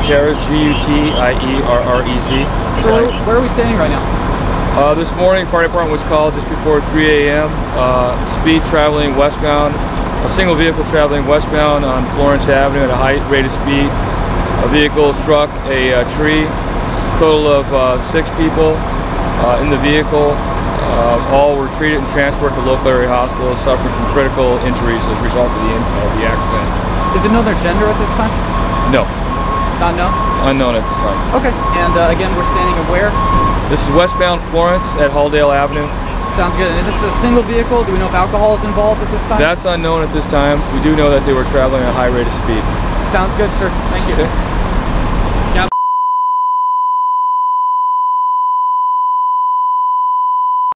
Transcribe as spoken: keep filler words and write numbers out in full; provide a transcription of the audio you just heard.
Gutierrez, G U T I E R R E Z. So where, where are we standing right now? Uh, this morning, fire department was called just before three A M Uh, speed traveling westbound, a single vehicle traveling westbound on Florence Avenue at a high rate of speed. A vehicle struck a, a tree. Total of uh, six people uh, in the vehicle. Uh, all were treated and transported to local area hospitals, suffering from critical injuries as a result of the, uh, the accident. Is it known their gender at this time? No. Not known? Unknown at this time. Okay. And uh, again, we're standing at where? This is westbound Florence at Halldale Avenue. Sounds good. And this is a single vehicle. Do we know if alcohol is involved at this time? That's unknown at this time. We do know that they were traveling at a high rate of speed. Sounds good, sir. Thank you. Okay.